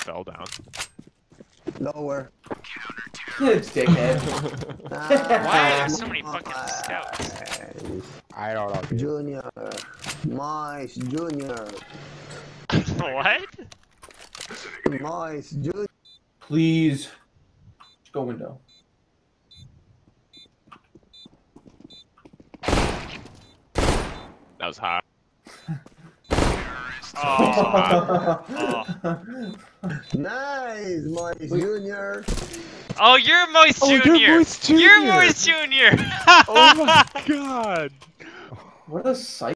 fell down. Lower. Dickhead. Why are there so many fucking scouts? I don't know. Dude. Junior. Mice Junior. What? Mice Junior. Please. Let's go window. That was hot. Nice, Mice Junior. Oh, you're Moist Junior. You're Moist Junior. You're Moist Junior. Oh my god. What a psych.